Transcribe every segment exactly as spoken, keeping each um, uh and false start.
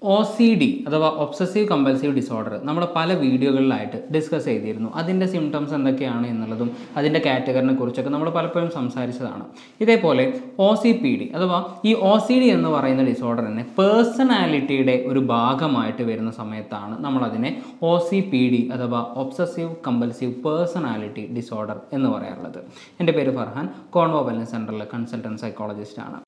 O C D അഥവാ obsessive compulsive disorder നമ്മൾ പല വീഡിയോകളിലായിട്ട് ഡിസ്കസ് ചെയ്തിരുന്നു. അതിൻ്റെ സിംറ്റംസ് എന്തൊക്കെയാണ് എന്നുള്ളതും അതിൻ്റെ കാറ്റഗറിനെ കുറിച്ചൊക്കെ നമ്മൾ പലപ്പോഴും സംസാരിച്ചതാണ്. ഇതേപോലെ ഒ സി പി ഡി അഥവാ ഈ ഒ സി ഡി എന്ന് പറയുന്ന ഡിസോർഡർ തന്നെ പേഴ്സണാലിറ്റിയുടെ ഒരു ഭാഗമായിട്ട് വരുന്ന സമയത്താണ് നമ്മളതിനെ ഒ സി പി ഡി അഥവാ ഒബ്സസീവ് കമ്പൽസീവ് പേഴ്സണാലിറ്റി ഡിസോർഡർ എന്ന് പറയാറുള്ളത്. എൻ്റെ പേര് ഫർഹാൻ, കോൺവോ വെൽനസ് സെൻ്ററിലെ കൺസൾട്ടൻറ്റ് സൈക്കോളജിസ്റ്റ് ആണ്.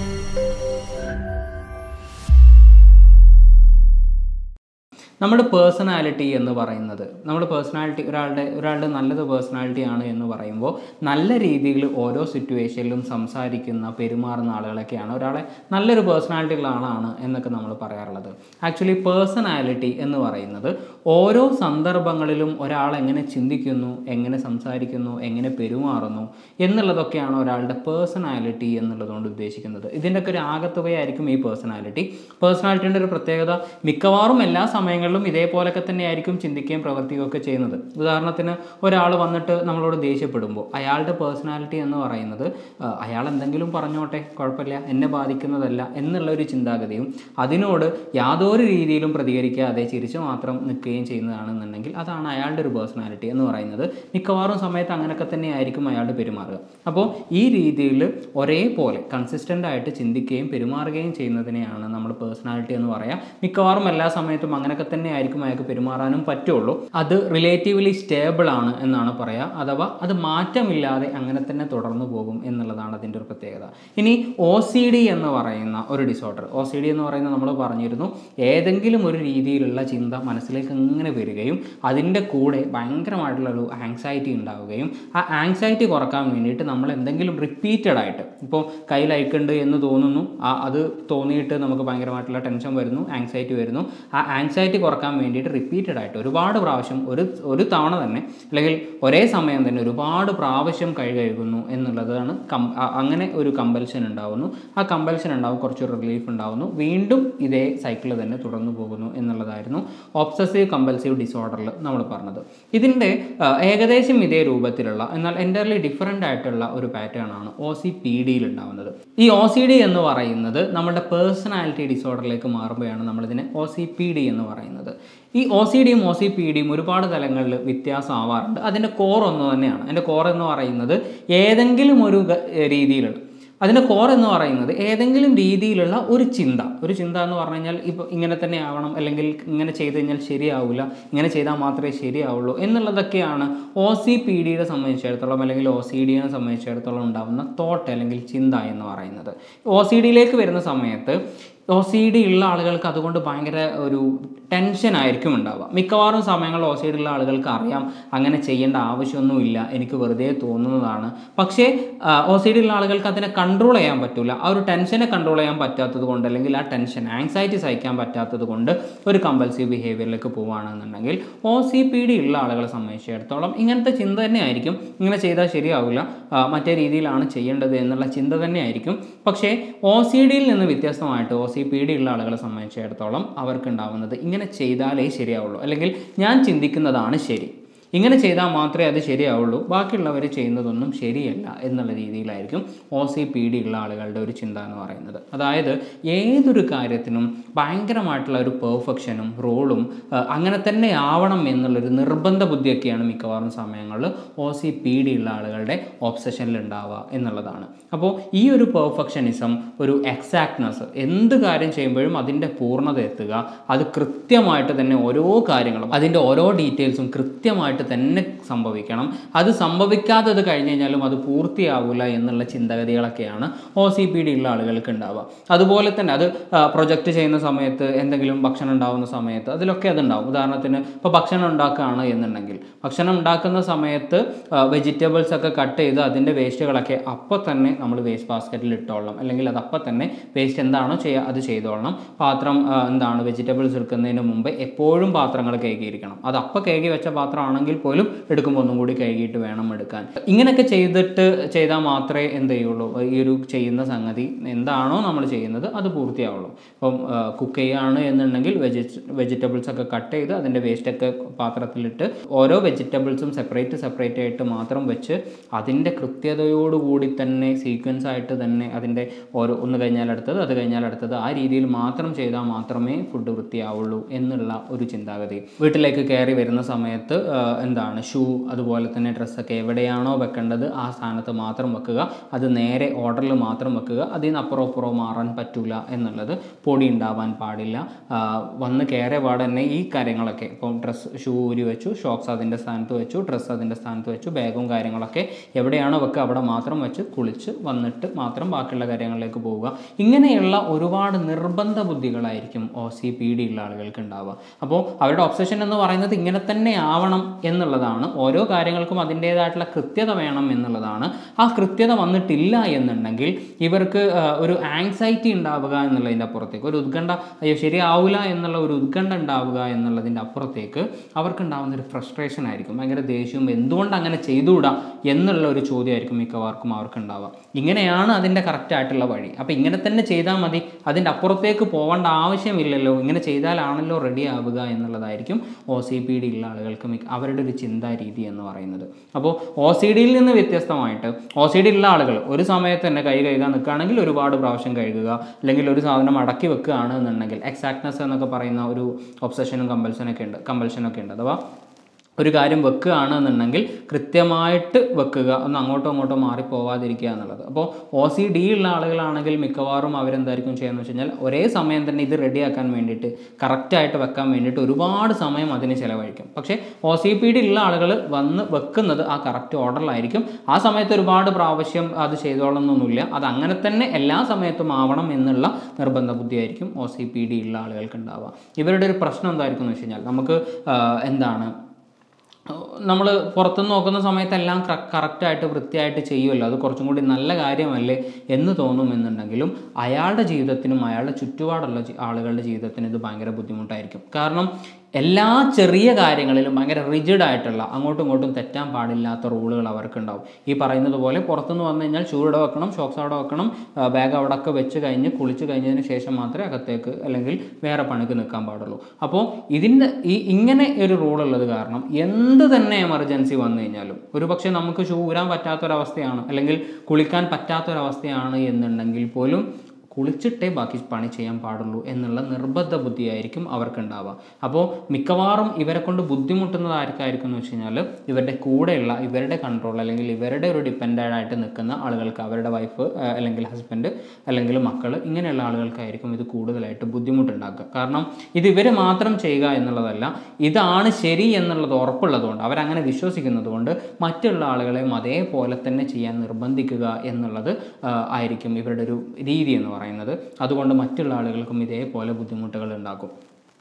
നമ്മുടെ പേഴ്സണാലിറ്റി എന്ന് പറയുന്നത് നമ്മുടെ പേഴ്സണാലിറ്റി ഒരാളുടെ ഒരാളുടെ നല്ലത് പേഴ്സണാലിറ്റി ആണ് എന്ന് പറയുമ്പോൾ നല്ല രീതിയിൽ ഓരോ സിറ്റുവേഷനിലും സംസാരിക്കുന്ന പെരുമാറുന്ന ആളുകളൊക്കെയാണ് ഒരാളെ നല്ലൊരു പേഴ്സണാലിറ്റി ഉള്ള ആളാണ് എന്നൊക്കെ നമ്മൾ പറയാറുള്ളത്. ആക്ച്വലി പേഴ്സണാലിറ്റി എന്ന് പറയുന്നത് ഓരോ സന്ദർഭങ്ങളിലും ഒരാൾ എങ്ങനെ ചിന്തിക്കുന്നു, എങ്ങനെ സംസാരിക്കുന്നു, എങ്ങനെ പെരുമാറുന്നു എന്നുള്ളതൊക്കെയാണ് ഒരാളുടെ പേഴ്സണാലിറ്റി എന്നുള്ളതുകൊണ്ട് ഉദ്ദേശിക്കുന്നത്. ഇതിൻ്റെയൊക്കെ ഒരു ആകത്തുകയായിരിക്കും ഈ പേഴ്സണാലിറ്റി. പേഴ്സണാലിറ്റിയുടെ ഒരു പ്രത്യേകത മിക്കവാറും എല്ലാ സമയങ്ങളിലും ഇതേപോലൊക്കെ തന്നെയായിരിക്കും ചിന്തിക്കുകയും പ്രവർത്തിക്കുകയൊക്കെ ചെയ്യുന്നത്. ഉദാഹരണത്തിന് ഒരാൾ വന്നിട്ട് നമ്മളോട് ദേഷ്യപ്പെടുമ്പോൾ അയാളുടെ പേഴ്സണാലിറ്റി എന്ന് പറയുന്നത് അയാൾ എന്തെങ്കിലും പറഞ്ഞോട്ടെ, കുഴപ്പമില്ല, എന്നെ ബാധിക്കുന്നതല്ല എന്നുള്ളൊരു ചിന്താഗതിയും അതിനോട് യാതൊരു രീതിയിലും പ്രതികരിക്കാതെ ചിരിച്ച് മാത്രം നിൽക്കുകയും ചെയ്യുന്നതാണെന്നുണ്ടെങ്കിൽ അതാണ് അയാളുടെ ഒരു പേഴ്സണാലിറ്റി എന്ന് പറയുന്നത്. മിക്കവാറും സമയത്ത് അങ്ങനെയൊക്കെ തന്നെയായിരിക്കും അയാളുടെ പെരുമാറുക. അപ്പോൾ ഈ രീതിയിൽ ഒരേപോലെ കൺസിസ്റ്റൻ്റ് ആയിട്ട് ചിന്തിക്കുകയും പെരുമാറുകയും ചെയ്യുന്നതിനെയാണ് നമ്മൾ പേഴ്സണാലിറ്റി എന്ന് പറയുക. മിക്കവാറും എല്ലാ സമയത്തും അങ്ങനെയൊക്കെ തന്നെ ആയിരിക്കും അയാൾക്ക് പെരുമാറാനും പറ്റുള്ളൂ. അത് റിലേറ്റീവ്ലി സ്റ്റേബിൾ ആണ് എന്നാണ് പറയുക, അഥവാ അത് മാറ്റമില്ലാതെ അങ്ങനെ തന്നെ തുടർന്നു പോകും എന്നുള്ളതാണ് അതിൻ്റെ ഒരു പ്രത്യേകത. ഇനി ഒ സി ഡി എന്ന് പറയുന്ന ഒരു ഡിസോർഡർ, ഒ സി ഡി എന്ന് പറയുന്നത് നമ്മൾ പറഞ്ഞിരുന്നു ഏതെങ്കിലും ഒരു രീതിയിലുള്ള ചിന്ത മനസ്സിലേക്ക് ഇങ്ങനെ വരികയും അതിൻ്റെ കൂടെ ഭയങ്കരമായിട്ടുള്ളൊരു ആങ്സൈറ്റി ഉണ്ടാവുകയും ആ ആങ്സൈറ്റി കുറക്കാൻ വേണ്ടിയിട്ട് നമ്മൾ എന്തെങ്കിലും റിപ്പീറ്റഡ് ആയിട്ട്, ഇപ്പോൾ കയ്യിൽ അയക്കുന്നുണ്ട് എന്ന് തോന്നുന്നു, ആ അത് തോന്നിയിട്ട് നമുക്ക് ഭയങ്കരമായിട്ടുള്ള ടെൻഷൻ വരുന്നു, ആങ്സൈറ്റി വരുന്നു. ആ ആങ്സൈറ്റി കുറക്കാൻ വേണ്ടിയിട്ട് റിപ്പീറ്റഡ് ആയിട്ട് ഒരുപാട് പ്രാവശ്യം ഒരു ഒരു തവണ തന്നെ അല്ലെങ്കിൽ ഒരേ സമയം തന്നെ ഒരുപാട് പ്രാവശ്യം കൈ കഴുകുന്നു എന്നുള്ളതാണ്. കം അങ്ങനെ ഒരു കമ്പൽഷൻ ഉണ്ടാവുന്നു. ആ കമ്പൽഷൻ ഉണ്ടാവും, കുറച്ചൊരു റിലീഫ് ഉണ്ടാവുന്നു, വീണ്ടും ഇതേ സൈക്കിൾ തന്നെ തുടർന്നു പോകുന്നു എന്നുള്ളതായിരുന്നു ഒബ്സസീവ് കമ്പൽസീവ് ഡിസോർഡറിൽ നമ്മൾ പറഞ്ഞത്. ഇതിൻ്റെ ഏകദേശം ഇതേ രൂപത്തിലുള്ള എന്നാൽ എൻ്റർലി ഡിഫറൻ്റ് ആയിട്ടുള്ള ഒരു പാറ്റേൺ ആണ് ഒ സി പി ഡിയിൽ ഉണ്ടാവുന്നത്. ഈ ഒ സി ഡി എന്ന് പറയുന്നത് നമ്മുടെ പേഴ്സണാലിറ്റി ഡിസോർഡറിലേക്ക് മാറുമ്പോഴാണ് നമ്മളിതിനെ ഒ സി പി ഡി എന്ന് പറയുന്നത്. ഈ ഒ സി ഡിയും ഒ സി പി ഡിയും ഒരുപാട് തലങ്ങളിൽ വ്യത്യാസമാവാറുണ്ട്. അതിൻ്റെ കോർ ഒന്ന് തന്നെയാണ്. അതിൻ്റെ കോർ എന്ന് പറയുന്നത് ഏതെങ്കിലും ഒരു രീതിയിലുള്ള അതിൻ്റെ കോർ എന്ന് പറയുന്നത് ഏതെങ്കിലും രീതിയിലുള്ള ഒരു ചിന്ത ഒരു ചിന്ത എന്ന് പറഞ്ഞു കഴിഞ്ഞാൽ ഇപ്പോൾ ഇങ്ങനെ തന്നെ ആവണം, അല്ലെങ്കിൽ ഇങ്ങനെ ചെയ്ത് കഴിഞ്ഞാൽ ശരിയാവില്ല, ഇങ്ങനെ ചെയ്താൽ മാത്രമേ ശരിയാവുള്ളൂ എന്നുള്ളതൊക്കെയാണ് ഒ സി പി ഡിയെ സംബന്ധിച്ചിടത്തോളം അല്ലെങ്കിൽ ഒ സി ഡിയെ സംബന്ധിച്ചിടത്തോളം ഉണ്ടാകുന്ന തോട്ട് അല്ലെങ്കിൽ ചിന്ത എന്ന് പറയുന്നത്. ഒ സി ഡിയിലേക്ക് വരുന്ന സമയത്ത് ഒ സി ഡി ഉള്ള ആളുകൾക്ക് അതുകൊണ്ട് ഭയങ്കര ഒരു ടെൻഷൻ ആയിരിക്കും ഉണ്ടാവുക. മിക്കവാറും സമയങ്ങളിൽ ഒ സി ഡി ഉള്ള ആളുകൾക്ക് അറിയാം അങ്ങനെ ചെയ്യേണ്ട ആവശ്യമൊന്നുമില്ല, എനിക്ക് വെറുതെ തോന്നുന്നതാണ്. പക്ഷേ ഒ സി ഡി ഉള്ള ആളുകൾക്ക് അതിനെ കൺട്രോൾ ചെയ്യാൻ പറ്റില്ല. ആ ഒരു ടെൻഷനെ കൺട്രോൾ ചെയ്യാൻ പറ്റാത്തത് കൊണ്ട് അല്ലെങ്കിൽ ആ ടെൻഷൻ ആങ്സൈറ്റി സഹിക്കാൻ പറ്റാത്തത് കൊണ്ട് ഒരു കമ്പൽസീവ് ബിഹേവിയറിലേക്ക് പോവുകയാണെന്നുണ്ടെങ്കിൽ ഒ സി പി ഡി ഉള്ള ആളുകളെ സംബന്ധിച്ചിടത്തോളം ഇങ്ങനത്തെ ചിന്ത തന്നെ ആയിരിക്കും. ഇങ്ങനെ ചെയ്താൽ ശരിയാവില്ല, മറ്റേ രീതിയിലാണ് ചെയ്യേണ്ടത് എന്നുള്ള ചിന്ത തന്നെ ആയിരിക്കും. പക്ഷേ ഒ സി ഡിയിൽ നിന്ന് വ്യത്യസ്തമായിട്ട് ഒ സി പി ഡി ഉള്ള ആളുകളെ സംബന്ധിച്ചിടത്തോളം അവർക്കുണ്ടാവുന്നത് ഇങ്ങനെ ചെയ്താലേ ശരിയാവുള്ളൂ, അല്ലെങ്കിൽ ഞാൻ ചിന്തിക്കുന്നതാണ് ശരി, ഇങ്ങനെ ചെയ്താൽ മാത്രമേ അത് ശരിയാവുള്ളൂ, ബാക്കിയുള്ളവർ ചെയ്യുന്നതൊന്നും ശരിയല്ല എന്നുള്ള രീതിയിലായിരിക്കും ഒ സി പി ഡി ഉള്ള ആളുകളുടെ ഒരു ചിന്ത എന്ന് പറയുന്നത്. അതായത് ഏതൊരു കാര്യത്തിനും ഭയങ്കരമായിട്ടുള്ള ഒരു പെർഫെക്ഷനും റോളും അങ്ങനെ തന്നെ ആവണം എന്നുള്ളൊരു നിർബന്ധ ബുദ്ധിയൊക്കെയാണ് മിക്കവാറും സമയങ്ങളിൽ ഒ സി പി ഡി ഉള്ള ആളുകളുടെ ഒബ്സഷനിൽ ഉണ്ടാവുക എന്നുള്ളതാണ്. അപ്പോൾ ഈ ഒരു പെർഫെക്ഷനിസം, ഒരു എക്സാക്ട്നെസ്, എന്ത് കാര്യം ചെയ്യുമ്പോഴും അതിൻ്റെ പൂർണ്ണത എത്തുക, അത് കൃത്യമായിട്ട് തന്നെ ഓരോ കാര്യങ്ങളും അതിൻ്റെ ഓരോ ഡീറ്റെയിൽസും കൃത്യമായിട്ട് തന്നെ സംഭവിക്കണം, അത് സംഭവിക്കാത്തത് കഴിഞ്ഞ് കഴിഞ്ഞാലും അത് പൂർത്തിയാവില്ല എന്നുള്ള ചിന്താഗതികളൊക്കെയാണ് ഒ സി പി ഡി ഉള്ള ആളുകൾക്ക് ഉണ്ടാവുക. അതുപോലെ തന്നെ അത് പ്രൊജക്റ്റ് ചെയ്യുന്ന സമയത്ത് എന്തെങ്കിലും ഭക്ഷണം ഉണ്ടാകുന്ന സമയത്ത് അതിലൊക്കെ അതുണ്ടാവും. ഉദാഹരണത്തിന് ഇപ്പോൾ ഭക്ഷണം ഉണ്ടാക്കുകയാണ് എന്നുണ്ടെങ്കിൽ ഭക്ഷണം ഉണ്ടാക്കുന്ന സമയത്ത് വെജിറ്റബിൾസ് ഒക്കെ കട്ട് ചെയ്ത് അതിൻ്റെ വേസ്റ്റുകളൊക്കെ അപ്പോൾ തന്നെ നമ്മൾ വേസ്റ്റ് ബാസ്ക്കറ്റിൽ ഇട്ടോളണം, അല്ലെങ്കിൽ അത് അപ്പം തന്നെ വേസ്റ്റ് എന്താണോ ചെയ്യുക അത് ചെയ്തോളണം. പാത്രം എന്താണ് വെജിറ്റബിൾസ് എടുക്കുന്നതിന് മുമ്പ് എപ്പോഴും പാത്രങ്ങൾ കഴുകിയിരിക്കണം. അത് അപ്പം കഴുകി വെച്ച പാത്രമാണെങ്കിൽ ആണെങ്കിൽ പോലും എടുക്കുമ്പോൾ ഒന്നും കൂടി കഴുകിയിട്ട് വേണം എടുക്കാൻ. ഇങ്ങനെയൊക്കെ ചെയ്തിട്ട് ചെയ്താൽ മാത്രമേ എന്ത് ചെയ്യുള്ളൂ, ഈ ഒരു ചെയ്യുന്ന സംഗതി എന്താണോ നമ്മൾ ചെയ്യുന്നത് അത് പൂർത്തിയാവുള്ളൂ. ഇപ്പം കുക്ക് ചെയ്യുകയാണ് എന്നുണ്ടെങ്കിൽ വെജി വെജിറ്റബിൾസ് ഒക്കെ കട്ട് ചെയ്ത് അതിൻ്റെ വേസ്റ്റൊക്കെ പാത്രത്തിലിട്ട് ഓരോ വെജിറ്റബിൾസും സെപ്പറേറ്റ് സെപ്പറേറ്റ് ആയിട്ട് മാത്രം വെച്ച് അതിൻ്റെ കൃത്യതയോടുകൂടി തന്നെ സീക്വൻസ് ആയിട്ട് തന്നെ അതിൻ്റെ ഓരോ ഒന്ന് കഴിഞ്ഞാൽ അടുത്തത് അത് കഴിഞ്ഞാൽ അടുത്തത് ആ രീതിയിൽ മാത്രം ചെയ്താൽ മാത്രമേ ഫുഡ് വൃത്തിയാവുള്ളൂ എന്നുള്ള ഒരു ചിന്താഗതി. വീട്ടിലേക്ക് കയറി വരുന്ന സമയത്ത് എന്താണ് ഷൂ അതുപോലെ തന്നെ ഡ്രസ്സൊക്കെ എവിടെയാണോ വെക്കേണ്ടത് ആ സ്ഥാനത്ത് മാത്രം വെക്കുക, അത് നേരെ ഓർഡറിൽ മാത്രം വെക്കുക, അതിൽ നിന്ന് അപ്പുറം അപ്പുറം മാറാൻ പറ്റില്ല എന്നുള്ളത്. പൊടി ഉണ്ടാവാൻ പാടില്ല. വന്ന് കയറിയ പാടെ തന്നെ ഈ കാര്യങ്ങളൊക്കെ ഇപ്പം ഡ്രസ്സ് ഷൂ ഊരി വെച്ചു, ഷോക്സ് അതിൻ്റെ സ്ഥാനത്ത് വെച്ചു, ഡ്രസ്സ് അതിൻ്റെ സ്ഥാനത്ത് വെച്ചു, ബാഗും കാര്യങ്ങളൊക്കെ എവിടെയാണോ വെക്കുക അവിടെ മാത്രം വെച്ച് കുളിച്ച് വന്നിട്ട് മാത്രം ബാക്കിയുള്ള കാര്യങ്ങളിലേക്ക് പോവുക. ഇങ്ങനെയുള്ള ഒരുപാട് നിർബന്ധ ബുദ്ധികളായിരിക്കും ഒ സി പി ഡി ഉള്ള ആളുകൾക്ക് ഉണ്ടാവുക. അപ്പോൾ അവരുടെ ഒബ്സഷൻ എന്ന് പറയുന്നത് ഇങ്ങനെ തന്നെ ആവണം എന്നുള്ളതാണ്. ഓരോ കാര്യങ്ങൾക്കും അതിൻ്റേതായിട്ടുള്ള കൃത്യത വേണം എന്നുള്ളതാണ്. ആ കൃത്യത വന്നിട്ടില്ല എന്നുണ്ടെങ്കിൽ ഇവർക്ക് ഒരു ആങ്സൈറ്റി ഉണ്ടാവുക എന്നുള്ളതിൻ്റെ അപ്പുറത്തേക്ക്, ഒരു ഉത്കണ്ഠ, അയ്യോ ശരിയാവില്ല എന്നുള്ള ഒരു ഉത്കണ്ഠ ഉണ്ടാവുക എന്നുള്ളതിൻ്റെ അപ്പുറത്തേക്ക് അവർക്ക് ഉണ്ടാകുന്ന ഒരു ഫ്രസ്ട്രേഷൻ ആയിരിക്കും, ഭയങ്കര ദേഷ്യവും എന്തുകൊണ്ട് അങ്ങനെ ചെയ്തുകൂടാ എന്നുള്ള ഒരു ചോദ്യമായിരിക്കും മിക്കവാർക്കും അവർക്ക് ഉണ്ടാവുക. ഇങ്ങനെയാണ് അതിൻ്റെ കറക്റ്റായിട്ടുള്ള വഴി. അപ്പോൾ ഇങ്ങനെ തന്നെ ചെയ്താൽ മതി, അതിൻ്റെ അപ്പുറത്തേക്ക് പോകേണ്ട ആവശ്യമില്ലല്ലോ, ഇങ്ങനെ ചെയ്താലാണല്ലോ റെഡി ആവുക എന്നുള്ളതായിരിക്കും ഒ സി പി ഡി ഉള്ള ആളുകൾക്ക് അവരുടെ ഒരു ചിന്താ രീതി എന്ന് പറയുന്നത്. അപ്പോൾ ഒ സി ഡിയിൽ നിന്ന് വ്യത്യസ്തമായിട്ട് ഒ സി ഡി ഉള്ള ആളുകൾ ഒരു സമയത്ത് തന്നെ കൈ കഴുകാൻ നിൽക്കുകയാണെങ്കിൽ ഒരുപാട് പ്രാവശ്യം കഴുകുക, അല്ലെങ്കിൽ ഒരു സാധനം അടക്കി വെക്കുകയാണ് എന്നുണ്ടെങ്കിൽ എക്സാക്ട്നെസ് എന്നൊക്കെ പറയുന്ന ഒരു ഒബ്സഷനും കമ്പൽഷനൊക്കെ ഉണ്ട് കമ്പൽഷനൊക്കെ ഉണ്ട് അഥവാ ഒരു കാര്യം വെക്കുകയാണ് എന്നുണ്ടെങ്കിൽ കൃത്യമായിട്ട് വെക്കുക, ഒന്ന് അങ്ങോട്ടോ ഇങ്ങോട്ടോ മാറിപ്പോവാതിരിക്കുക എന്നുള്ളത്. അപ്പോൾ ഒ സി ഡി ഉള്ള ആളുകളാണെങ്കിൽ മിക്കവാറും അവരെന്തായിരിക്കും ചെയ്യുന്നത് വെച്ച് കഴിഞ്ഞാൽ ഒരേ സമയം തന്നെ ഇത് റെഡിയാക്കാൻ വേണ്ടിയിട്ട് കറക്റ്റായിട്ട് വെക്കാൻ വേണ്ടിയിട്ട് ഒരുപാട് സമയം അതിന് ചിലവഴിക്കും. പക്ഷേ ഒ സി പി ഡി ഉള്ള ആളുകൾ വന്ന് വെക്കുന്നത് ആ കറക്റ്റ് ഓർഡറിലായിരിക്കും. ആ സമയത്ത് ഒരുപാട് പ്രാവശ്യം അത് ചെയ്തോളണമെന്നൊന്നുമില്ല, അത് അങ്ങനെ തന്നെ എല്ലാ സമയത്തും ആവണം എന്നുള്ള നിർബന്ധ ബുദ്ധിയായിരിക്കും ഒ സി പി ഡി ഉള്ള ആളുകൾക്ക് ഉണ്ടാവുക. ഇവരുടെ ഒരു പ്രശ്നം എന്തായിരിക്കും എന്ന് വെച്ച് കഴിഞ്ഞാൽ നമുക്ക് എന്താണ് നമ്മൾ പുറത്തുനിന്ന് നോക്കുന്ന സമയത്ത് എല്ലാം കറക്റ്റായിട്ട് വൃത്തിയായിട്ട് ചെയ്യുമല്ലോ, അത് കുറച്ചും കൂടി നല്ല കാര്യമല്ലേ എന്ന് തോന്നുമെന്നുണ്ടെങ്കിലും അയാളുടെ ജീവിതത്തിനും അയാളുടെ ചുറ്റുപാടുള്ള ആളുകളുടെ ജീവിതത്തിന് ഇത് ഭയങ്കര ബുദ്ധിമുട്ടായിരിക്കും. കാരണം എല്ലാ ചെറിയ കാര്യങ്ങളിലും ഭയങ്കര റിജിഡ് ആയിട്ടുള്ള അങ്ങോട്ടും ഇങ്ങോട്ടും തെറ്റാൻ പാടില്ലാത്ത റൂളുകൾ അവർക്കുണ്ടാവും. ഈ പറയുന്നത് പോലെ പുറത്തുനിന്ന് വന്നു കഴിഞ്ഞാൽ ഷൂ ഇവിടെ വെക്കണം, ഷോക്സ് അവിടെ വെക്കണം, ബാഗ് അവിടെ ഒക്കെ വെച്ച് കഴിഞ്ഞ് കുളിച്ച് കഴിഞ്ഞതിന് ശേഷം മാത്രമേ അകത്തേക്ക് അല്ലെങ്കിൽ വേറെ പണിക്ക് നിൽക്കാൻ പാടുള്ളൂ. അപ്പോൾ ഇതിൻ്റെ ഈ ഇങ്ങനെ ഒരു റൂളുള്ളത് കാരണം എന്ത് തന്നെ എമർജൻസി വന്നു കഴിഞ്ഞാലും ഒരു പക്ഷേ നമുക്ക് ഷൂ ഊരാൻ പറ്റാത്തൊരവസ്ഥയാണ് അല്ലെങ്കിൽ കുളിക്കാൻ പറ്റാത്തൊരവസ്ഥയാണ് എന്നുണ്ടെങ്കിൽ പോലും കുളിച്ചിട്ടേ ബാക്കി പണി ചെയ്യാൻ പാടുള്ളൂ എന്നുള്ള നിർബന്ധ ബുദ്ധിയായിരിക്കും അവർക്കുണ്ടാവുക. അപ്പോൾ മിക്കവാറും ഇവരെ കൊണ്ട് ബുദ്ധിമുട്ടുന്നത് ആർക്കായിരിക്കും എന്ന് വെച്ച് കഴിഞ്ഞാൽ ഇവരുടെ കൂടെയുള്ള ഇവരുടെ കൺട്രോൾ അല്ലെങ്കിൽ ഇവരുടെ ഒരു ഡിപ്പെൻഡൻ്റ് ആയിട്ട് നിൽക്കുന്ന ആളുകൾക്ക്, അവരുടെ വൈഫ് അല്ലെങ്കിൽ ഹസ്ബൻഡ് അല്ലെങ്കിൽ മക്കൾ, ഇങ്ങനെയുള്ള ആളുകൾക്കായിരിക്കും ഇത് കൂടുതലായിട്ട് ബുദ്ധിമുട്ടുണ്ടാക്കുക. കാരണം ഇത് ഇവർ മാത്രം ചെയ്യുക എന്നുള്ളതല്ല, ഇതാണ് ശരി എന്നുള്ളത് ഉറപ്പുള്ളതുകൊണ്ട് അവരങ്ങനെ വിശ്വസിക്കുന്നത് കൊണ്ട് മറ്റുള്ള ആളുകളെയും അതേപോലെ തന്നെ ചെയ്യാൻ നിർബന്ധിക്കുക എന്നുള്ളത് ആയിരിക്കും ഇവരുടെ ഒരു രീതി എന്ന് പറയുന്നത്. അതുകൊണ്ട് മറ്റുള്ള ആളുകൾക്കും ഇതേപോലെ ബുദ്ധിമുട്ടുകൾ ഉണ്ടാക്കും.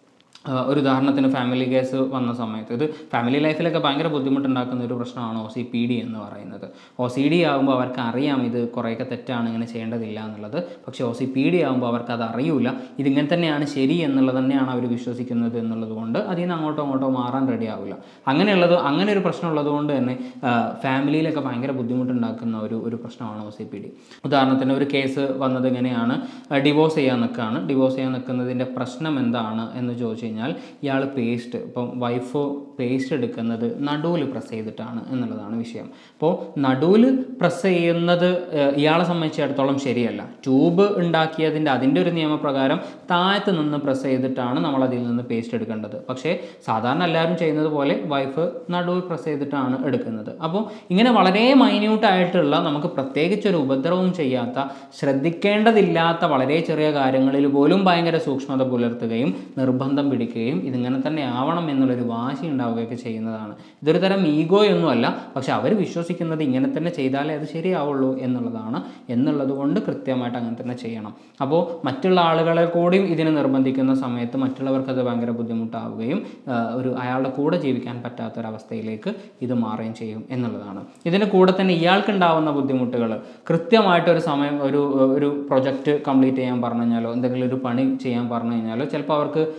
ഒരു ഉദാഹരണത്തിന് ഫാമിലി കേസ് വന്ന സമയത്ത് ഇത് ഫാമിലി ലൈഫിലൊക്കെ ഭയങ്കര ബുദ്ധിമുട്ടുണ്ടാക്കുന്ന ഒരു പ്രശ്നമാണ് ഒ സി പി ഡി എന്ന് പറയുന്നത്. ഒ സി ഡി ആകുമ്പോൾ അവർക്ക് അറിയാം ഇത് കുറേയൊക്കെ തെറ്റാണ്, ഇങ്ങനെ ചെയ്യേണ്ടതില്ല എന്നുള്ളത്. പക്ഷേ ഒ സി പി ഡി ആകുമ്പോൾ അവർക്ക് അത് അറിയില്ല, ഇതിങ്ങനെ തന്നെയാണ് ശരി എന്നുള്ളത് തന്നെയാണ് അവർ വിശ്വസിക്കുന്നത് എന്നുള്ളത് കൊണ്ട് അതിൽ നിന്ന് അങ്ങോട്ടോ അങ്ങോട്ടോ മാറാൻ റെഡി ആവില്ല. അങ്ങനെയുള്ളത് അങ്ങനെ ഒരു പ്രശ്നമുള്ളത് കൊണ്ട് തന്നെ ഫാമിലിയിലൊക്കെ ഭയങ്കര ബുദ്ധിമുട്ടുണ്ടാക്കുന്ന ഒരു ഒരു പ്രശ്നമാണ് ഒ സി പി ഡി. ഉദാഹരണത്തിന് ഒരു കേസ് വന്നത് ഇങ്ങനെയാണ്, ഡിവോഴ്സ് ചെയ്യാൻ നിൽക്കുകയാണ്. ഡിവോഴ്സ് ചെയ്യാൻ നിൽക്കുന്നതിൻ്റെ പ്രശ്നം എന്താണ് എന്ന് ചോദിച്ചു കഴിഞ്ഞാൽ ഇയാൾ പേസ്റ്റ് ഇപ്പം വൈഫ് പേസ്റ്റ് എടുക്കുന്നത് നടുവിൽ പ്രസ് ചെയ്തിട്ടാണ് എന്നുള്ളതാണ് വിഷയം. അപ്പോൾ നടുവിൽ പ്രസ് ചെയ്യുന്നത് ഇയാളെ സംബന്ധിച്ചിടത്തോളം ശരിയല്ല. ട്യൂബ് ഉണ്ടാക്കിയതിൻ്റെ അതിൻ്റെ ഒരു നിയമപ്രകാരം താഴത്ത് നിന്ന് പ്രസ് ചെയ്തിട്ടാണ് നമ്മൾ അതിൽ നിന്ന് പേസ്റ്റ് എടുക്കേണ്ടത്. പക്ഷേ സാധാരണ എല്ലാവരും ചെയ്യുന്നത് പോലെ വൈഫ് നടുവിൽ പ്രസ് ചെയ്തിട്ടാണ് എടുക്കുന്നത്. അപ്പോൾ ഇങ്ങനെ വളരെ മൈന്യൂട്ടായിട്ടുള്ള നമുക്ക് പ്രത്യേകിച്ചൊരു ഉപദ്രവവും ചെയ്യാത്ത ശ്രദ്ധിക്കേണ്ടതില്ലാത്ത വളരെ ചെറിയ കാര്യങ്ങളിൽ പോലും ഭയങ്കര സൂക്ഷ്മത പുലർത്തുകയും നിർബന്ധം പിടിക്കുകയും ഇതിങ്ങനെ തന്നെ ആവണം എന്നുള്ളൊരു വാശി ഉണ്ടാവുകയൊക്കെ ചെയ്യുന്നതാണ്. ഇതൊരു തരം ഈഗോയൊന്നുമല്ല, പക്ഷെ അവർ വിശ്വസിക്കുന്നത് ഇങ്ങനെ തന്നെ ചെയ്താലേ അത് ശരിയാവുള്ളൂ എന്നുള്ളതാണ്. എന്നുള്ളത് കൊണ്ട് കൃത്യമായിട്ട് അങ്ങനെ തന്നെ ചെയ്യണം. അപ്പോൾ മറ്റുള്ള ആളുകളെ കൂടിയും ഇതിനെ നിർബന്ധിക്കുന്ന സമയത്ത് മറ്റുള്ളവർക്ക് അത് ഭയങ്കര ബുദ്ധിമുട്ടാവുകയും ഒരു അയാളുടെ കൂടെ ജീവിക്കാൻ പറ്റാത്തൊരവസ്ഥയിലേക്ക് ഇത് മാറുകയും ചെയ്യും എന്നുള്ളതാണ്. ഇതിൻ്റെ കൂടെ തന്നെ ഇയാൾക്കുണ്ടാവുന്ന ബുദ്ധിമുട്ടുകൾ കൃത്യമായിട്ടൊരു സമയം ഒരു ഒരു പ്രൊജക്റ്റ് കംപ്ലീറ്റ് ചെയ്യാൻ പറഞ്ഞു കഴിഞ്ഞാലോ എന്തെങ്കിലും ഒരു പണി ചെയ്യാൻ പറഞ്ഞു കഴിഞ്ഞാലോ ചിലപ്പോൾ അവർക്ക് സമയത്ത്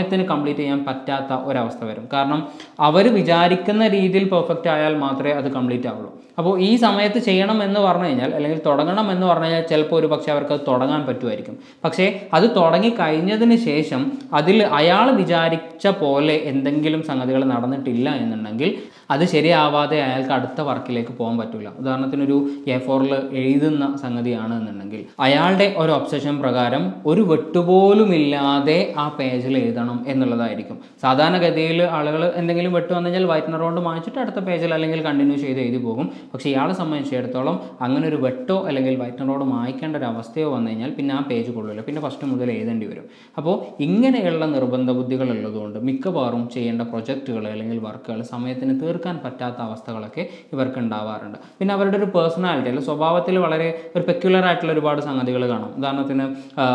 സമയത്തിന് കംപ്ലീറ്റ് ചെയ്യാൻ പറ്റാത്ത ഒരവസ്ഥ വരും. കാരണം അവർ വിചാരിക്കുന്ന രീതിയിൽ പെർഫെക്റ്റ് ആയാൽ മാത്രമേ അത് കംപ്ലീറ്റ് ആവുള്ളൂ. അപ്പോൾ ഈ സമയത്ത് ചെയ്യണം എന്ന് പറഞ്ഞു കഴിഞ്ഞാൽ അല്ലെങ്കിൽ തുടങ്ങണം എന്ന് പറഞ്ഞു കഴിഞ്ഞാൽ ചിലപ്പോൾ ഒരു പക്ഷേ അവർക്ക് അത് തുടങ്ങാൻ പറ്റുമായിരിക്കും. പക്ഷേ അത് തുടങ്ങി കഴിഞ്ഞതിന് ശേഷം അതിൽ അയാൾ വിചാരിച്ച പോലെ എന്തെങ്കിലും സംഗതികൾ നടന്നിട്ടില്ല എന്നുണ്ടെങ്കിൽ അത് ശരിയാവാതെ അയാൾക്ക് അടുത്ത വർക്കിലേക്ക് പോകാൻ പറ്റില്ല. ഉദാഹരണത്തിനൊരു എ ഫോറിൽ എഴുതുന്ന സംഗതിയാണ് എന്നുണ്ടെങ്കിൽ അയാളുടെ ഒരു ഒബ്സഷൻ പ്രകാരം ഒരു വെട്ടുപോലും ഇല്ലാതെ ആ പേജിൽ എഴുതണം എന്നുള്ളതായിരിക്കും. സാധാരണഗതിയിൽ ആളുകൾ എന്തെങ്കിലും വെട്ട് വന്നു കഴിഞ്ഞാൽ വൈറ്റ്നർ കൊണ്ട് മായ്ച്ചിട്ട് അടുത്ത പേജിൽ അല്ലെങ്കിൽ കണ്ടിന്യൂ ചെയ്ത് എഴുതി പോകും. പക്ഷേ ഇയാളെ സംബന്ധിച്ചിടത്തോളം അങ്ങനെ ഒരു വെട്ടോ അല്ലെങ്കിൽ വൈറ്റ്നറോട് മായ്ക്കേണ്ട ഒരു അവസ്ഥയോ വന്നു കഴിഞ്ഞാൽ പിന്നെ ആ പേജ് കൊള്ളില്ല, പിന്നെ ഫസ്റ്റ് മുതൽ എഴുതേണ്ടി വരും. അപ്പോൾ ഇങ്ങനെയുള്ള നിർബന്ധ ബുദ്ധികൾ ഉള്ളതുകൊണ്ട് മിക്കവാറും ചെയ്യേണ്ട പ്രൊജക്റ്റുകൾ അല്ലെങ്കിൽ വർക്കുകൾ സമയത്തിന് തീർക്കാൻ പറ്റാത്ത അവസ്ഥകളൊക്കെ ഇവർക്ക് ഉണ്ടാവാറുണ്ട്. പിന്നെ അവരുടെ ഒരു പേഴ്സണാലിറ്റി അല്ലെങ്കിൽ സ്വഭാവത്തിൽ വളരെ ഒരു പെക്യുലർ ആയിട്ടുള്ള ഒരുപാട് സംഗതികൾ കാണാം. ഉദാഹരണത്തിന്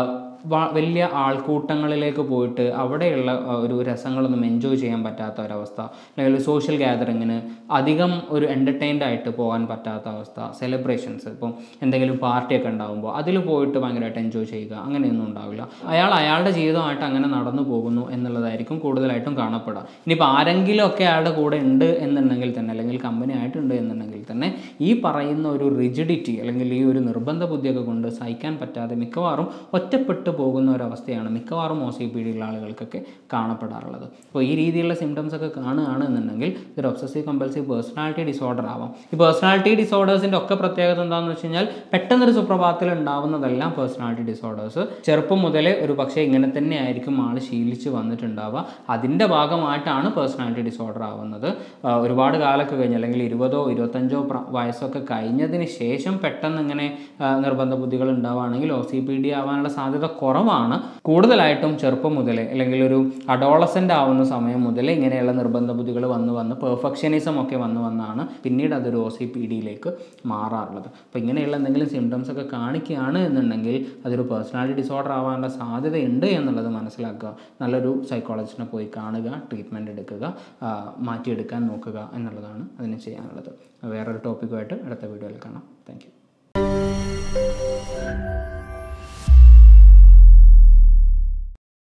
വലിയ ആൾക്കൂട്ടങ്ങളിലേക്ക് പോയിട്ട് അവിടെയുള്ള ഒരു രസങ്ങളൊന്നും എൻജോയ് ചെയ്യാൻ പറ്റാത്ത ഒരവസ്ഥ, അല്ലെങ്കിൽ സോഷ്യൽ ഗ്യാതറിങ്ങിന് അധികം ഒരു എൻ്റർടൈൻഡ് ആയിട്ട് പോകാൻ പറ്റാത്ത അവസ്ഥ, സെലിബ്രേഷൻസ് ഇപ്പം എന്തെങ്കിലും പാർട്ടിയൊക്കെ ഉണ്ടാകുമ്പോൾ അതിൽ പോയിട്ട് ഭയങ്കരമായിട്ട് എൻജോയ് ചെയ്യുക, അങ്ങനെയൊന്നും ഉണ്ടാവില്ല. അയാൾ അയാളുടെ ജീവിതമായിട്ട് അങ്ങനെ നടന്നു പോകുന്നു എന്നുള്ളതായിരിക്കും കൂടുതലായിട്ടും കാണപ്പെടുക. ഇനിയിപ്പോൾ ആരെങ്കിലും ഒക്കെ അയാളുടെ കൂടെ ഉണ്ട് എന്നുണ്ടെങ്കിൽ തന്നെ അല്ലെങ്കിൽ കമ്പനി ആയിട്ടുണ്ട് എന്നുണ്ടെങ്കിൽ തന്നെ ഈ പറയുന്ന ഒരു റിജിഡിറ്റി അല്ലെങ്കിൽ ഈ ഒരു നിർബന്ധ ബുദ്ധിയൊക്കെ കൊണ്ട് സഹിക്കാൻ പറ്റാതെ മിക്കവാറും ഒറ്റപ്പെട്ട് പോകുന്ന ഒരവസ്ഥയാണ് മിക്കവാറും ഒ സി പി ഡി ഉള്ള ആളുകൾക്കൊക്കെ കാണപ്പെടാറുള്ളത്. അപ്പോൾ ഈ രീതിയിലുള്ള സിംറ്റംസ് ഒക്കെ കാണുകയാണ് എന്നുണ്ടെങ്കിൽ ഇതൊരു ഒബ്സസീവ് കമ്പൽസീവ് പേഴ്സണാലിറ്റി ഡിസോർഡർ ആവാം. ഈ പേഴ്സണാലിറ്റി ഡിസോർഡേഴ്സിൻ്റെ ഒക്കെ പ്രത്യേകത എന്താണെന്ന് വെച്ച് കഴിഞ്ഞാൽ പെട്ടെന്നൊരു സുപ്രഭാതത്തിൽ ഉണ്ടാവുന്നതെല്ലാം പേഴ്സണാലിറ്റി ഡിസോർഡേഴ്സ് ചെറുപ്പം മുതലേ ഒരു പക്ഷേ ഇങ്ങനെ തന്നെ ആയിരിക്കും ആൾ ശീലിച്ച് വന്നിട്ടുണ്ടാവുക. അതിൻ്റെ ഭാഗമായിട്ടാണ് പേഴ്സണാലിറ്റി ഡിസോർഡർ ആവുന്നത്. ഒരുപാട് കാലമൊക്കെ കഴിഞ്ഞ് അല്ലെങ്കിൽ ഇരുപതോ ഇരുപത്തഞ്ചോ വയസ്സൊക്കെ കഴിഞ്ഞതിന് ശേഷം പെട്ടെന്ന് ഇങ്ങനെ നിർബന്ധ ബുദ്ധികൾ ഉണ്ടാവുകയാണെങ്കിൽ ഒ സി പി ഡി ആവാനുള്ള സാധ്യത കുറവാണ്. കൂടുതലായിട്ടും ചെറുപ്പം മുതലേ അല്ലെങ്കിൽ ഒരു അഡോളസൻ്റ് ആവുന്ന സമയം മുതലേ ഇങ്ങനെയുള്ള നിർബന്ധ ബുദ്ധികൾ വന്ന് വന്ന് പെർഫെക്ഷനിസം ഒക്കെ വന്ന് വന്നാണ് പിന്നീട് അതൊരു ഒ സി പി ഡിയിലേക്ക് മാറാറുള്ളത്. അപ്പോൾ ഇങ്ങനെയുള്ള എന്തെങ്കിലും സിംറ്റംസ് ഒക്കെ കാണിക്കുകയാണ് എന്നുണ്ടെങ്കിൽ അതൊരു പേഴ്സണാലിറ്റി ഡിസോർഡർ ആവാനുള്ള സാധ്യതയുണ്ട് എന്നുള്ളത് മനസ്സിലാക്കുക. നല്ലൊരു സൈക്കോളജിസ്റ്റിനെ പോയി കാണുക, ട്രീറ്റ്മെൻറ്റ് എടുക്കുക, മാറ്റിയെടുക്കാൻ നോക്കുക എന്നുള്ളതാണ് അതിന് ചെയ്യാനുള്ളത്. വേറൊരു ടോപ്പിക്കുമായിട്ട് അടുത്ത വീഡിയോയിൽ കാണാം. Thank U.